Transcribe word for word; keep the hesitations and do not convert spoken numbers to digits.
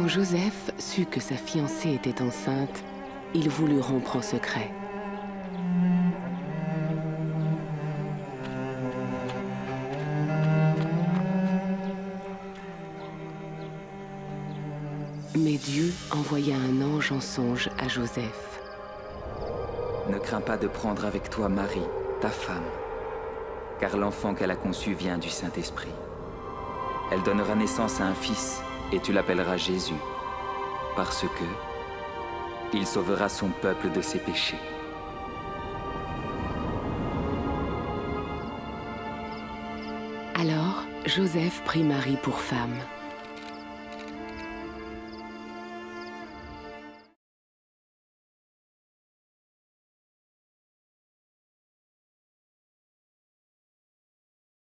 Quand Joseph sut que sa fiancée était enceinte, il voulut rompre en secret. Mais Dieu envoya un ange en songe à Joseph. Ne crains pas de prendre avec toi Marie, ta femme, car l'enfant qu'elle a conçu vient du Saint-Esprit. Elle donnera naissance à un fils, et tu l'appelleras Jésus, parce que il sauvera son peuple de ses péchés. Alors, Joseph prit Marie pour femme.